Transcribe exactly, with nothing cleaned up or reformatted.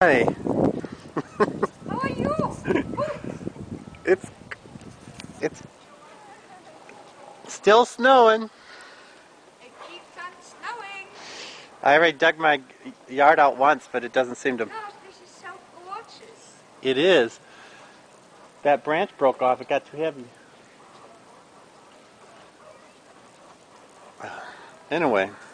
Hi. How are you? It's it's still snowing. It keeps on snowing. I already dug my yard out once, but it doesn't seem to. Look, this is so gorgeous. It is. That branch broke off. It got too heavy. Anyway.